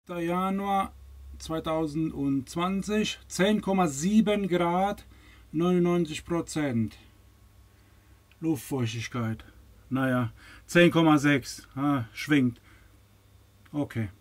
Januar 2020, 10,7 Grad, 99% Luftfeuchtigkeit. Naja, 10,6, schwingt. Okay.